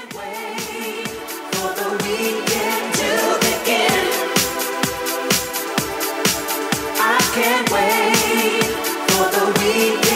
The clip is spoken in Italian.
wait for the weekend to begin. I can't wait for the weekend.